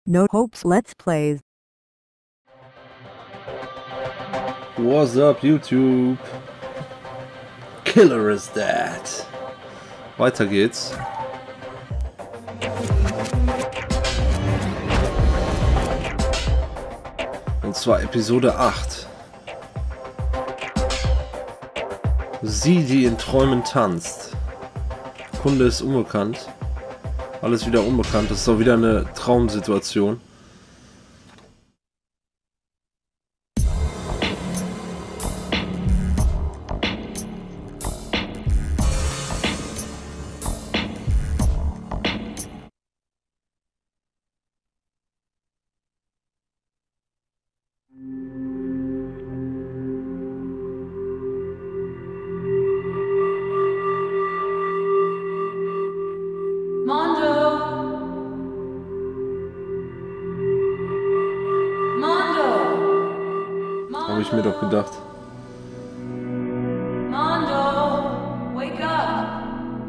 No Hopes Let's Plays. What's up, YouTube? Killer is dead. Weiter geht's. Und zwar Episode 8. Sie, die in Träumen tanzt. Kunde ist unbekannt. Alles wieder unbekannt. Das ist doch wieder eine Traumsituation. Habe ich mir doch gedacht. Mondo, wake up.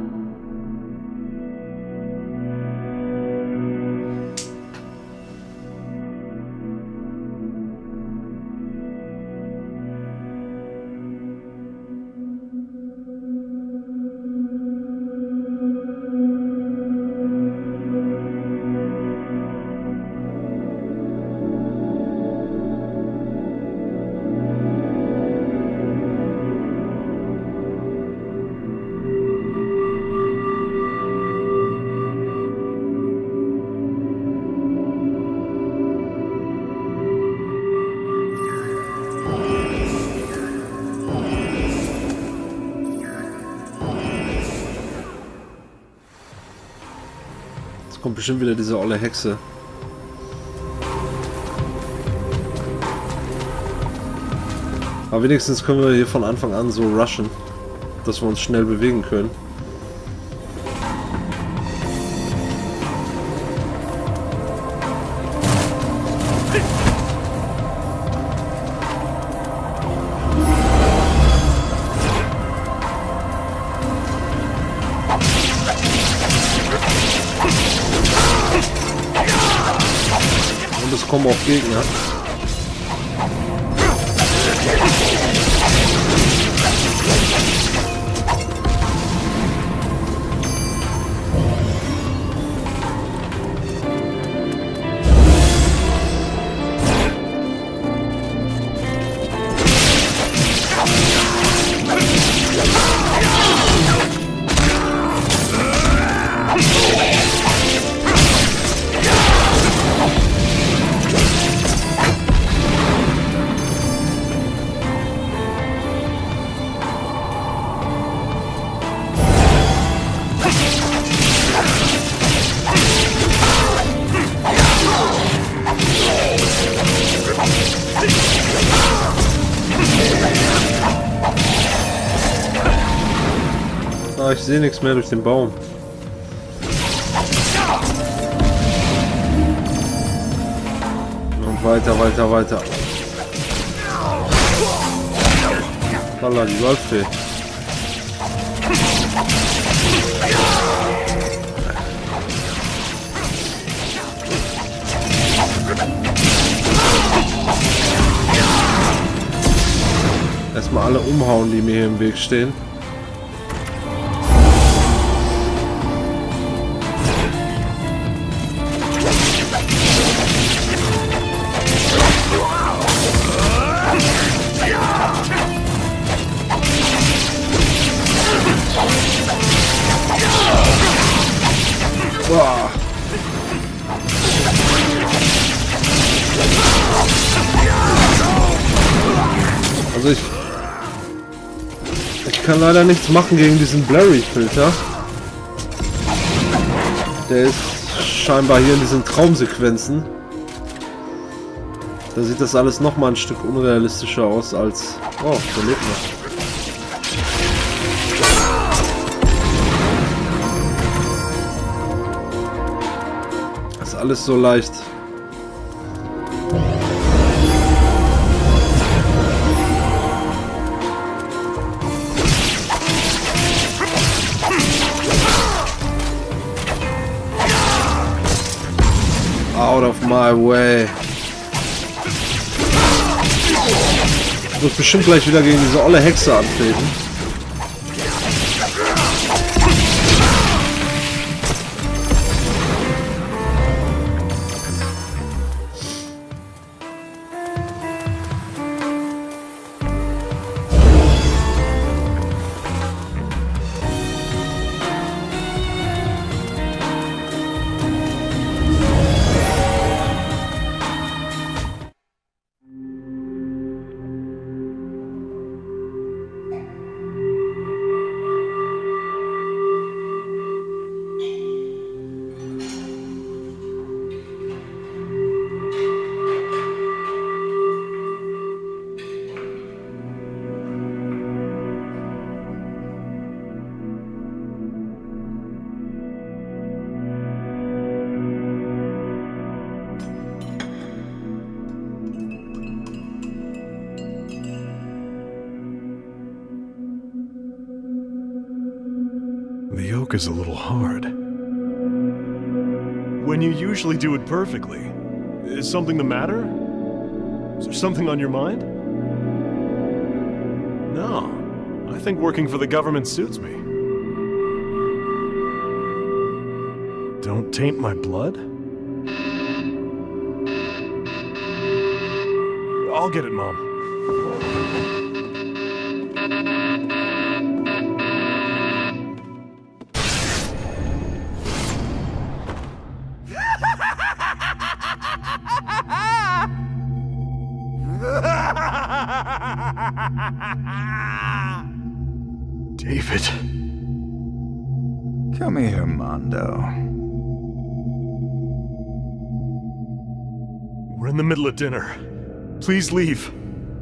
Kommt bestimmt wieder diese olle Hexe. Aber wenigstens können wir hier von Anfang an so rushen, dass wir uns schnell bewegen können. Und es kommen auch Gegner. Ah, ich sehe nichts mehr durch den Baum. Und weiter, weiter, weiter. Voila, die Waldfee. Erstmal alle umhauen, die mir hier im Weg stehen. Boah. Also ich kann leider nichts machen gegen diesen Blurry-Filter. Der ist scheinbar hier in diesen Traumsequenzen. Da sieht das alles noch mal ein Stück unrealistischer aus als... Oh, der lebt noch. Das ist alles so leicht. Out of my way. Ich muss bestimmt gleich wieder gegen diese olle Hexe antreten. The yoke is a little hard. When you usually do it perfectly. Is something the matter? Is there something on your mind? No. I think working for the government suits me. Don't taint my blood? I'll get it, Mom. David. Come here, Mondo. We're in the middle of dinner. Please leave.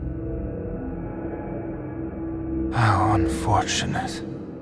How unfortunate.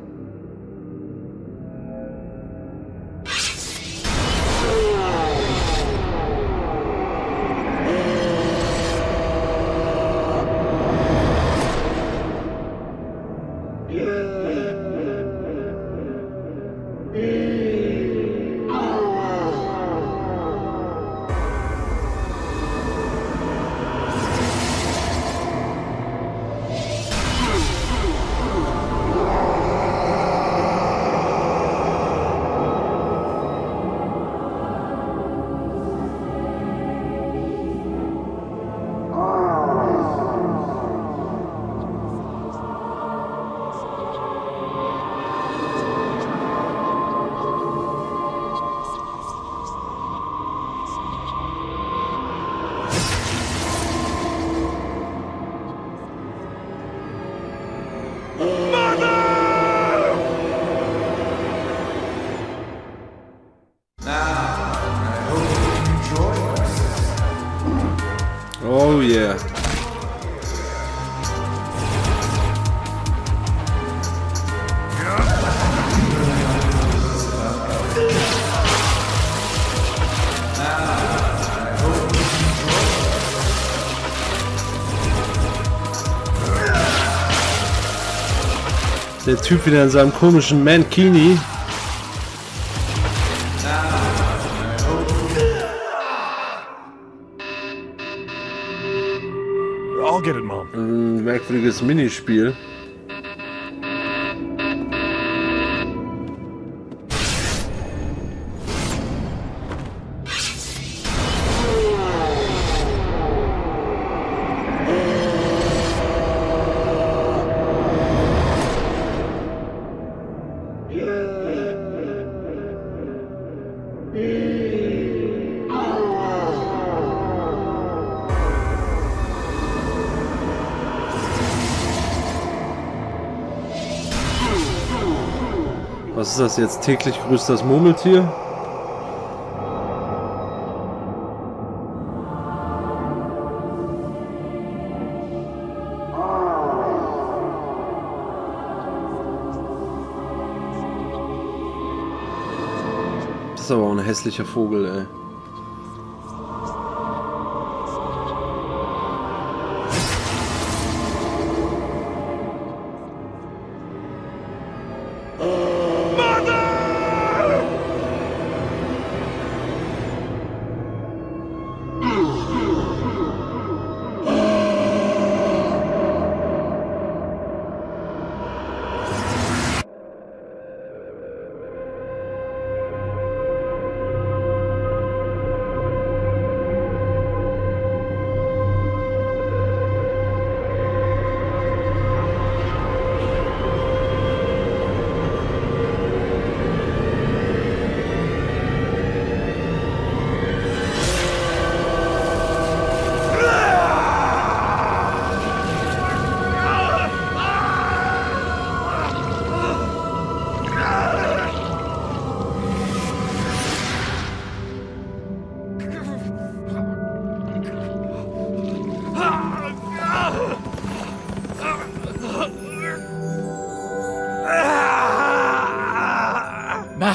Oh yeah. Der Typ wieder in seinem komischen Mankini. I'll get it, Mom. Ein merkwürdiges Minispiel. Was ist das jetzt? Täglich grüßt das Murmeltier? Das ist aber auch ein hässlicher Vogel, ey.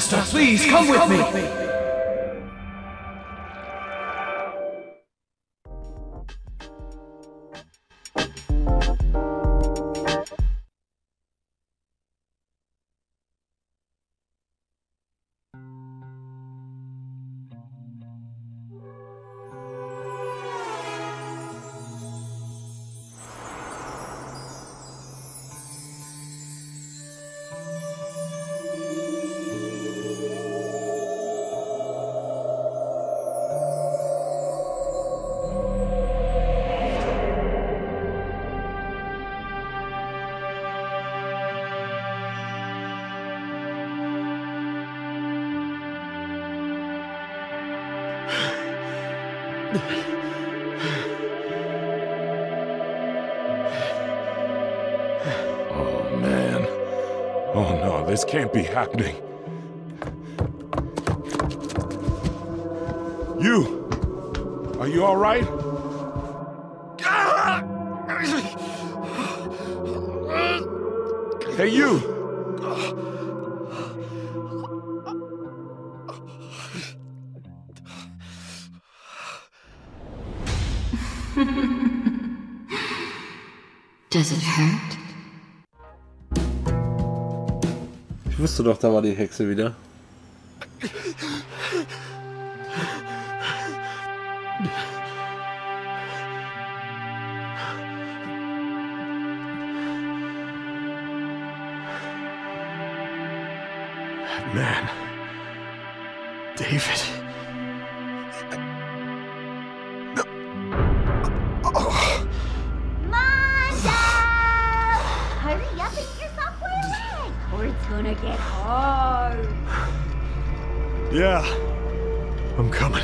Master, please come with me! Oh, man. Oh, no, this can't be happening. You! Are you all right? Hey, you! Does it hurt? Ich wusste doch, da war die Hexe wieder. Man. David. Hurry up and get yourself wet, or it's gonna get hard. Yeah, I'm coming.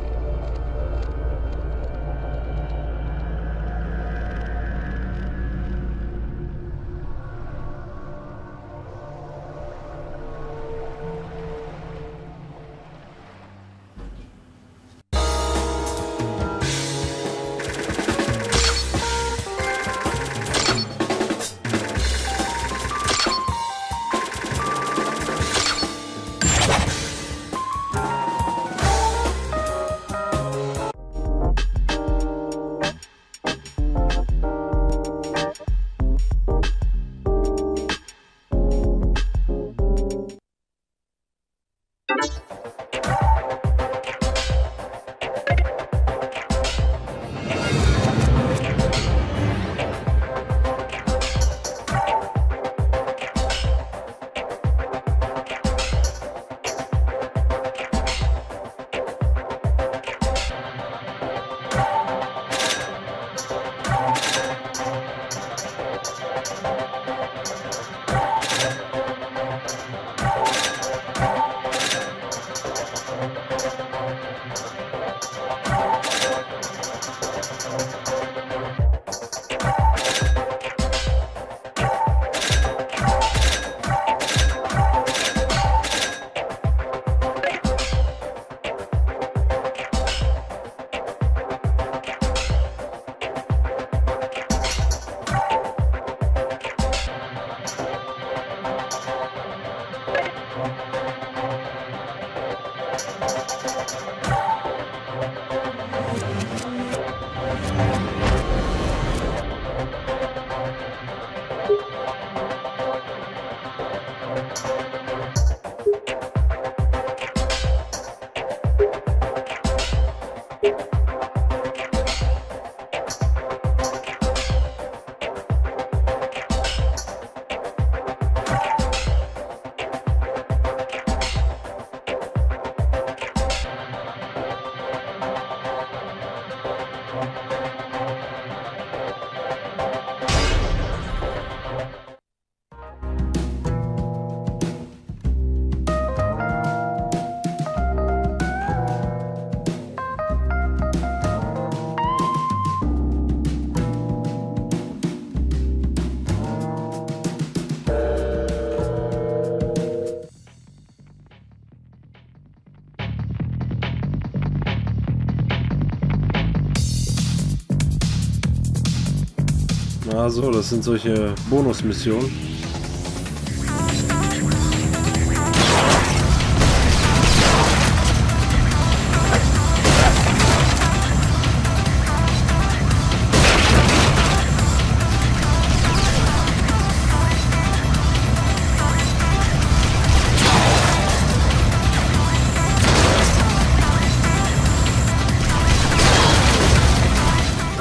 Ah so, das sind solche Bonusmissionen.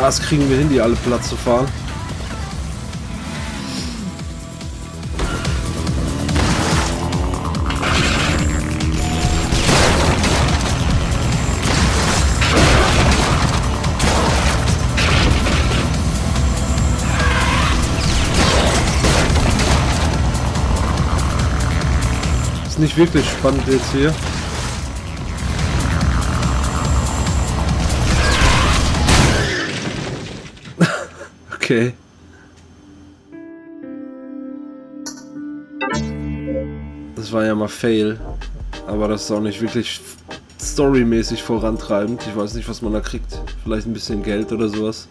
Das kriegen wir hin, die alle platt zu fahren. Ist nicht wirklich spannend jetzt hier. Okay. Das war ja mal Fail. Aber das ist auch nicht wirklich storymäßig vorantreibend. Ich weiß nicht, was man da kriegt. Vielleicht ein bisschen Geld oder sowas.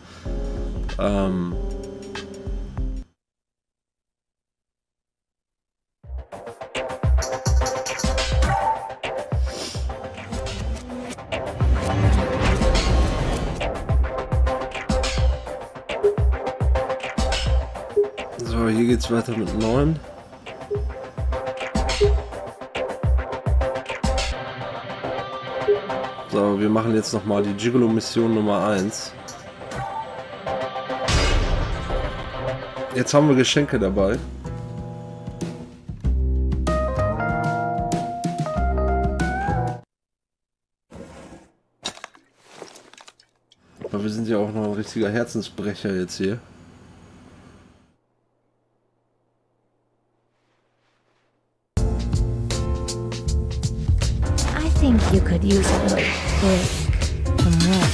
So, hier geht's weiter mit 9. So, wir machen jetzt nochmal die Gigolo-Mission Nummer 1. Jetzt haben wir Geschenke dabei. Aber wir sind ja auch noch ein richtiger Herzensbrecher jetzt hier. I think you could use a little break from work.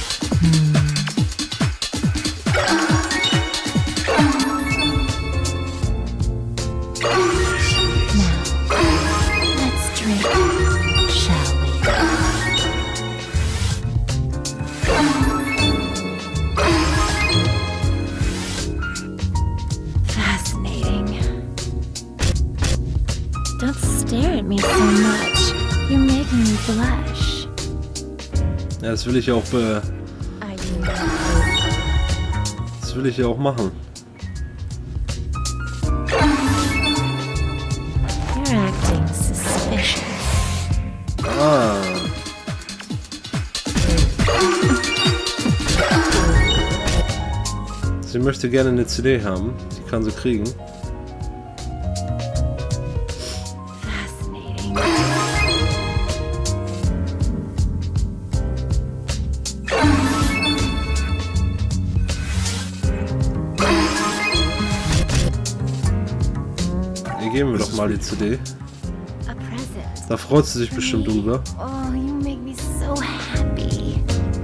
Now, let's drink, shall we? Fascinating. Don't stare at me so much. You're making me blush. Ja, das will ich auch Are you das will ich ja auch machen. You're acting suspicious. Ah. Sie möchte gerne eine CD haben. Die kann sie kriegen. Fascinating. Ihr geben wir doch mal die CD. A present. Da freut sie sich bestimmt drüber. Oh, you make me so happy.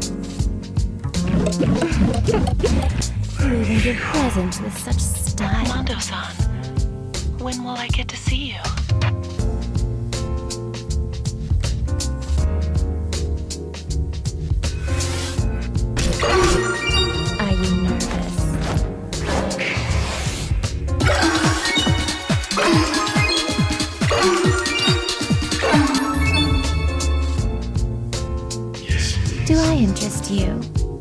You even give presents with such style. Mondo-san, when will I get to see you? Are you nervous? Do I interest you?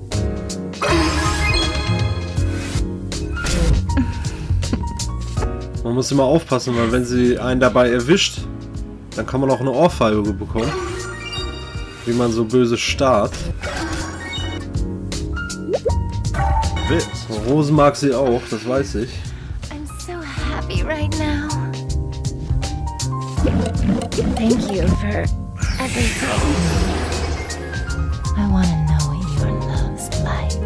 Man muss immer aufpassen, weil wenn sie einen dabei erwischt, dann kann man auch eine Ohrfeige bekommen. Wie man so böse starrt. Rosen mag sie auch, das weiß ich. I'm so happy right now. Thank you for everything. I want to know what your love's like.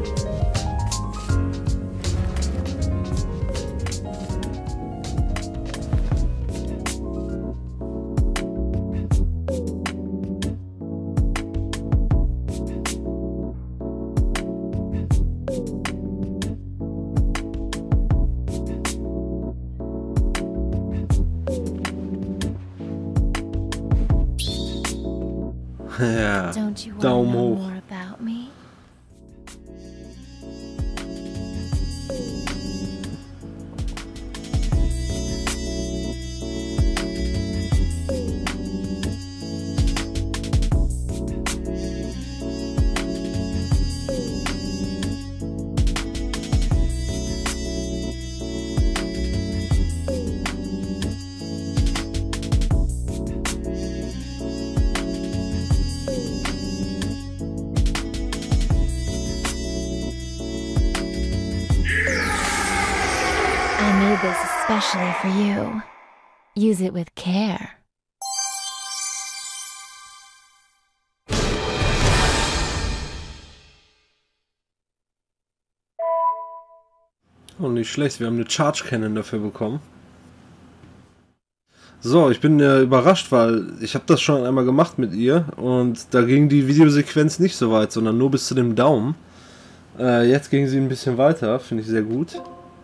Ja, Don't you want to Daumen know hoch. more about me? made this especially for you. Use it with care. Oh, nicht schlecht. Wir haben eine Charge Cannon dafür bekommen. So, ich bin überrascht, weil ich habe das schon einmal gemacht mit ihr und da ging die Videosequenz nicht so weit, sondern nur bis zu dem Daumen. Jetzt ging sie ein bisschen weiter, finde ich sehr gut.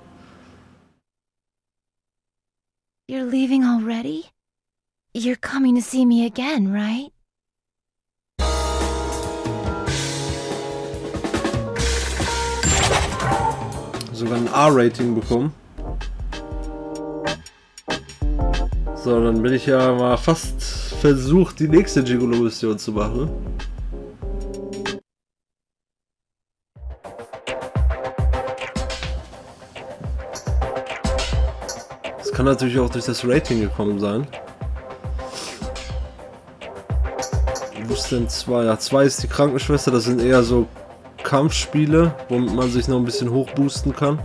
You're leaving already? You're coming to see me again, right? Sogar ein R-Rating bekommen. So, dann bin ich ja mal fast versucht, die nächste Gigolo-Mission zu machen. Das kann natürlich auch durch das Rating gekommen sein. Wo ist denn 2? Ja, 2 ist die Krankenschwester, das sind eher so Kampfspiele, womit man sich noch ein bisschen hochboosten kann.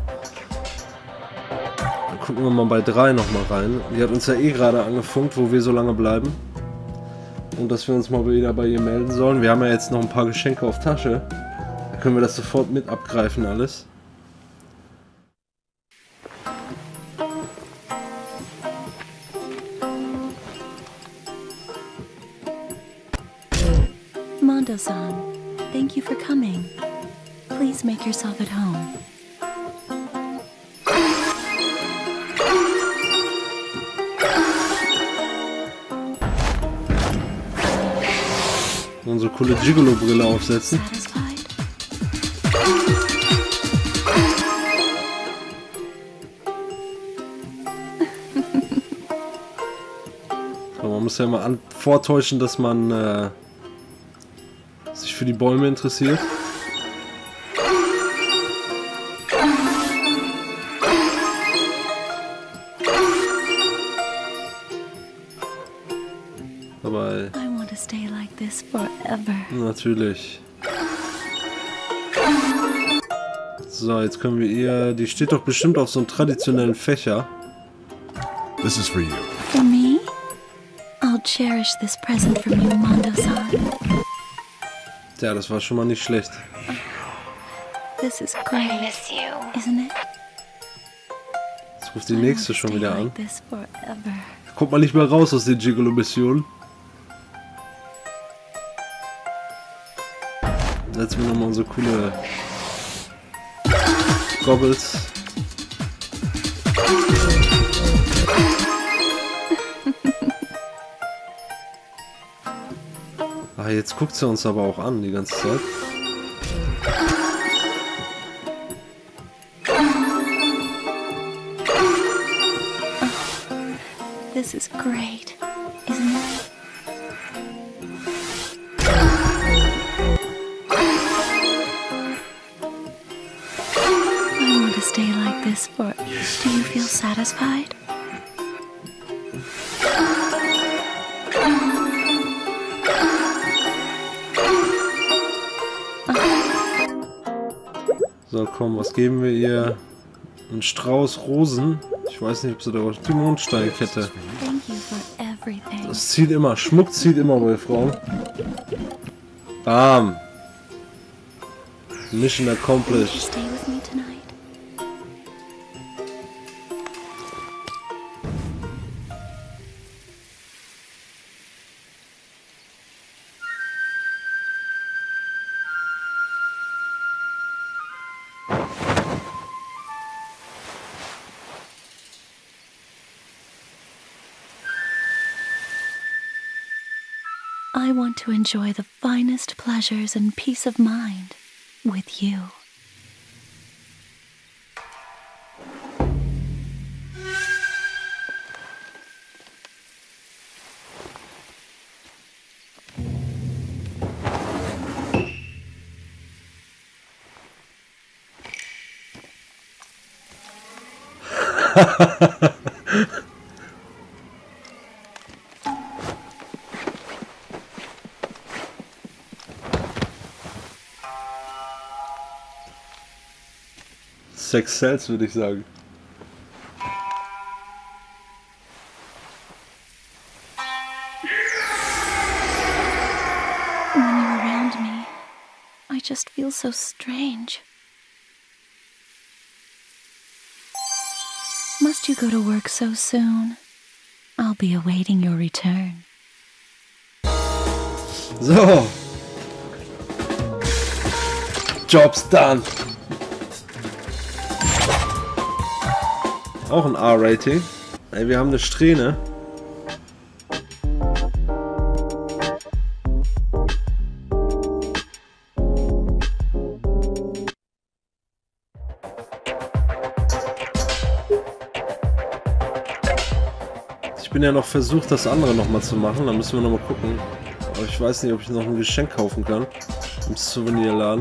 Dann gucken wir mal bei 3 nochmal rein. Die hat uns ja eh gerade angefunkt, wo wir so lange bleiben. Und dass wir uns mal wieder bei ihr melden sollen. Wir haben ja jetzt noch ein paar Geschenke auf Tasche. Da können wir das sofort mit abgreifen alles. Mondo-san, thank you for coming. Please make yourself at home. Unsere coole Gigolo-Brille aufsetzen. Satisfied? So, man muss ja mal vortäuschen, dass man sich für die Bäume interessiert. Dabei I want to stay like this forever. natürlich. So, jetzt können wir ihr... Die steht doch bestimmt auf so einem traditionellen Fächer. This is for you. For me? I'll cherish this present from you, Mondo-san. Ja, das war schon mal nicht schlecht. This is I great, miss you. isn't it? Jetzt ruft die nächste schon wieder an. Like this forever. Kommt man nicht mehr raus aus den Gigolo-Missionen. Setzen wir nochmal unsere coole Goggles. Ah, jetzt guckt sie uns aber auch an die ganze Zeit. This is great, isn't it? I want to stay like this for... Do you feel satisfied? So, komm, was geben wir ihr? Ein Strauß Rosen. Ich weiß nicht, ob sie da auch die Mondsteinkette. Thank you for everything. Das zieht immer. Schmuck zieht immer bei Frauen. Bam. Mission Will you accomplished. stay with me tonight? I want to enjoy the finest pleasures and peace of mind with you. Sex sells, würde ich sagen. just feels so strange. Must you go to work so soon? I'll be awaiting your return. So. Job's done. Auch ein R-Rating. Ey, wir haben eine Strähne. Ich bin ja noch versucht, das andere nochmal zu machen. Da müssen wir nochmal gucken. Aber ich weiß nicht, ob ich noch ein Geschenk kaufen kann. Im Souvenirladen.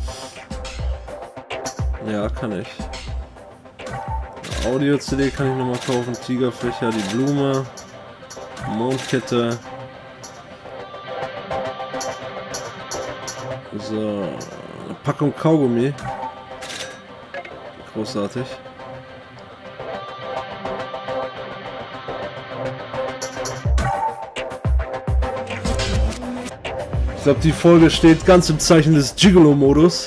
Ja, kann ich. Audio-CD kann ich nochmal kaufen. Tigerfächer, die Blume. Mondkette. So. Eine Packung Kaugummi. Großartig. Ich glaube, die Folge steht ganz im Zeichen des Gigolo-Modus.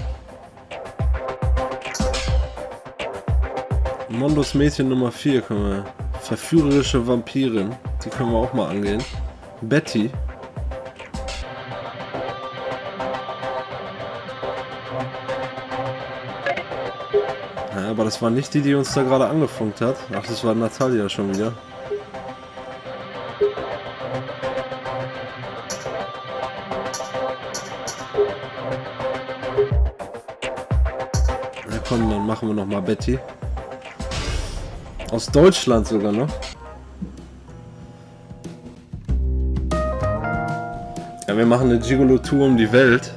Mondos Mädchen Nummer 4 können wir. Verführerische Vampirin. Die können wir auch mal angehen. Betty. Ja, aber das war nicht die, die uns da gerade angefunkt hat. Ach, das war Natalia schon wieder. Na komm, dann machen wir noch mal Betty. Aus Deutschland sogar noch. Ja, wir machen eine Gigolo-Tour um die Welt.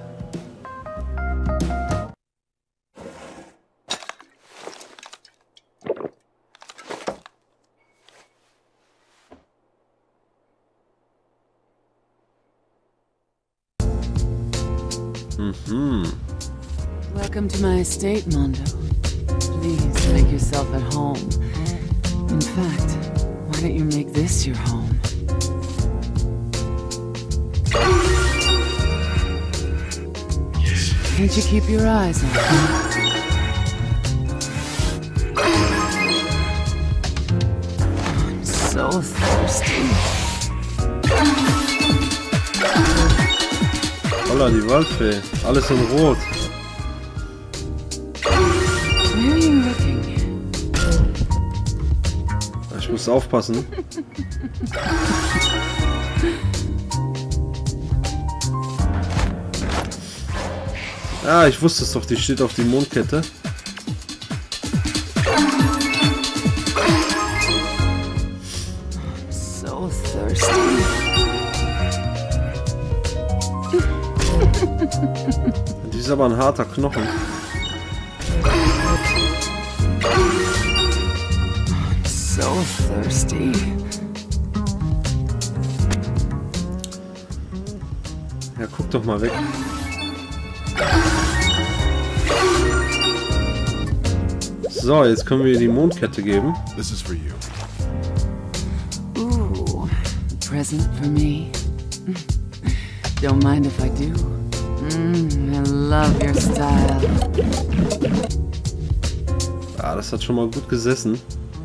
Welcome to my estate, Mondo. Please make yourself at home. In fact, why don't you make this your home? Can't you keep your eyes on me? I'm so thirsty. Holla, die Waldfee. Alles in Rot. Where are you looking? Ich muss aufpassen. Ah, ich wusste es doch, die steht auf die Mondkette. So thirsty. Die ist aber ein harter Knochen. So thirsty. Ja, guck doch mal weg. So, jetzt können wir ihr die Mondkette geben. This is for you. Ooh, a present for me. Don't mind if I do. I love your style. Ah, das hat schon mal gut gesessen.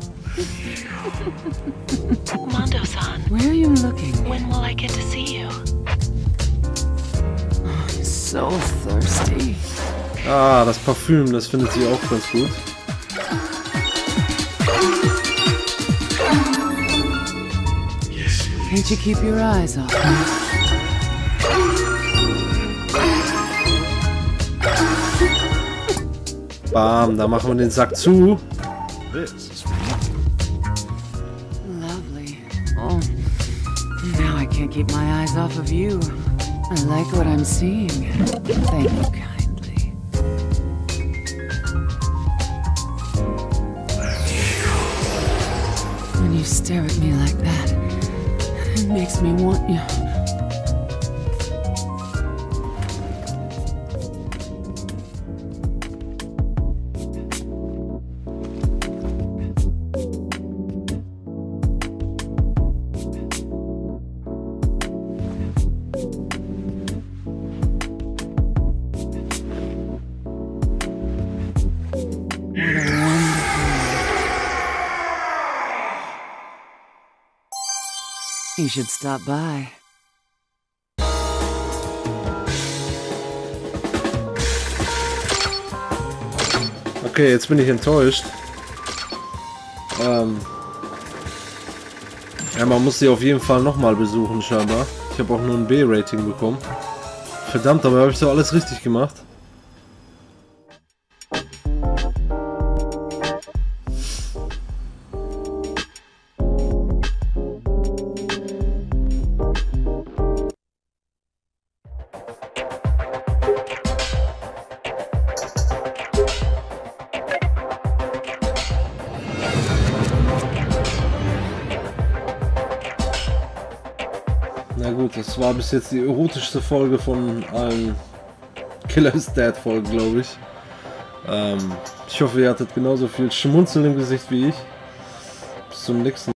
Mondo-san, Where are you looking? when will I get to see you? I'm so thirsty. Ah, das Parfüm, das findet sie auch ganz gut. Can't you keep your eyes off me? Bam, da machen wir den Sack zu. This is for you. Lovely. Oh, now I can't keep my eyes off of you. I like what I'm seeing. Thank you kindly. When you stare at me like that, it makes me want you. He should stop by. Okay, jetzt bin ich enttäuscht. Ja, man muss sie auf jeden Fall nochmal besuchen, scheinbar. Ich habe auch nur ein B-Rating bekommen. Verdammt, aber habe ich doch alles richtig gemacht. Na gut, das war bis jetzt die erotischste Folge von allen Killer is Dead Folgen, glaube ich. Ich hoffe, ihr hattet genauso viel Schmunzeln im Gesicht wie ich. Bis zum nächsten Mal.